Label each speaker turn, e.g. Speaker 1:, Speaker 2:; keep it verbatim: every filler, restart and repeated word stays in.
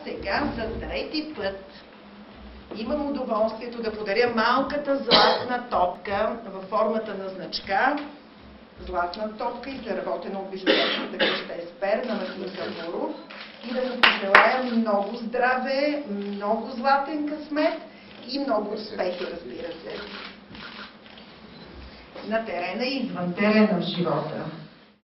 Speaker 1: сега за трети път имам удоволствието да подаря малката златна топка във формата на значка. Златна топка, изработена от бижутерската къща Еспер на Мартин Камбуров. И да му пожелая много здраве, много златен късмет и много успехи, разбира се, на терена и извън терена в живота.